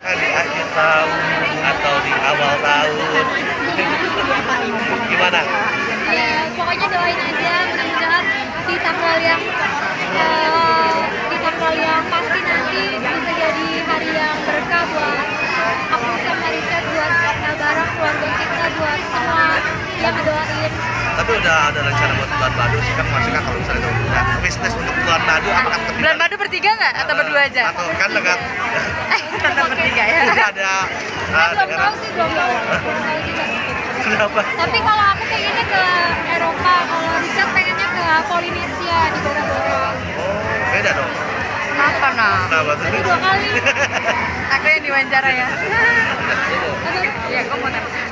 Di akhir tahun atau di awal tahun. Gimana? Ya, pokoknya doain aja mudah-mudahan di tanggal yang pasti nanti bisa jadi hari yang berkah buat aku sama Richard, buat Nabara, keluarga kita, buat semua yang ngedoain. Tapi udah ada rencana buat bulan madu sih kan, maksudnya kalau misalnya udah bisnis untuk bulan madu apakah tetap Bulan madu bertiga nggak atau berdua aja? atau kan enggak Tetap bertiga ya. udah ada Belum tahu sih, belum tahu juga. kenapa? Tapi kalau aku pengennya ke Eropa, kalau Richard pengennya ke Polinesia di Bora-Bora. Beda dong. Kenapa nah? Kenapa tuh? Itu 2 kali. Aku yang diwawancara ya. Aduh. Iya, gue mau nanya.